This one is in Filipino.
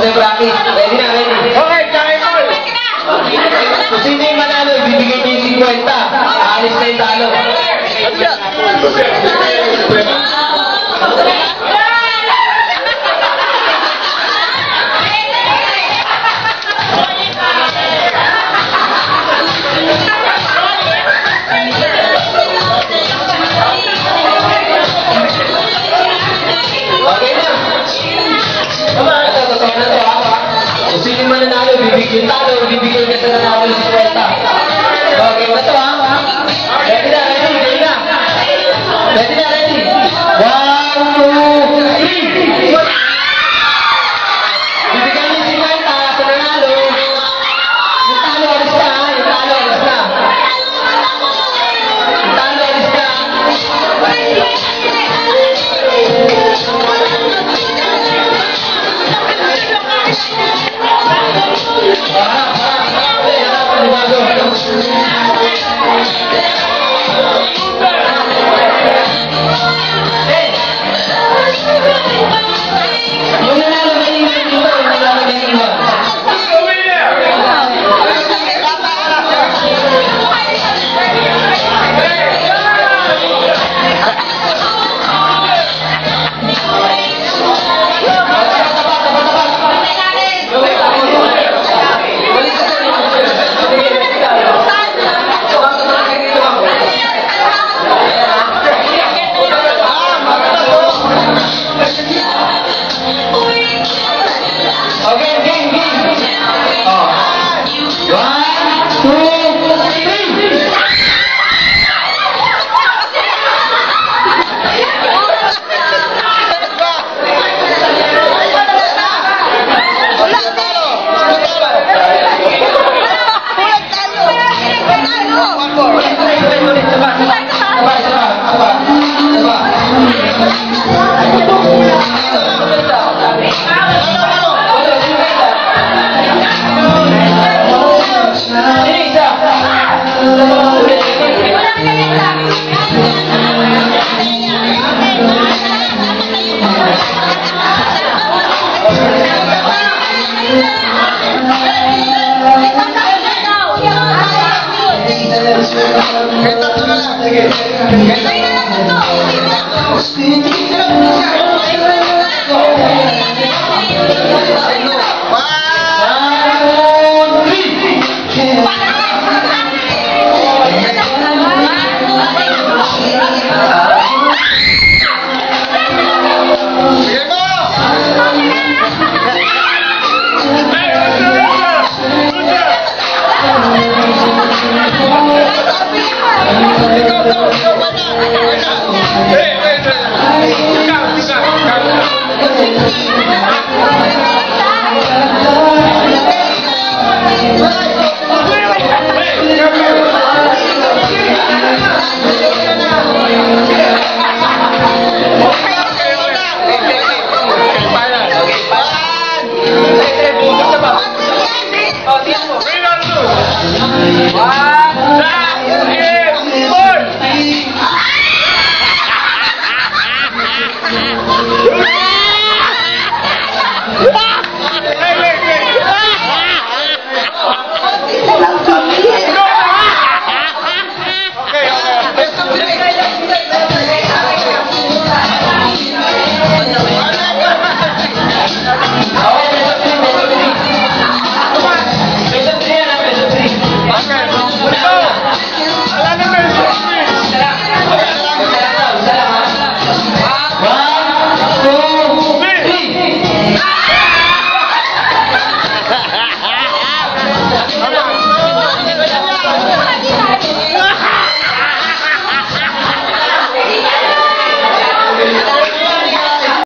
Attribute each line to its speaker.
Speaker 1: Okay, practice. Ready na, ready.
Speaker 2: Okay, kaya mo.
Speaker 1: Kung sino yung manalo, ibibigay niyo yung 50. Aalis na yung talo. Okay na. Ito, totoo na ito, ha? Kung sino yung mananalo, bibigyan talo, bibigyan ka sa nanalo ng 50. Okay, ito, ha? Ready na, ready, ready na. Ready na, ready. 1, 2, 3. Bibigyan niyo 50 sa nanalo. Yung talo, alis na, ha? Yung talo, alis na. Yung talo, alis na.
Speaker 3: Kaya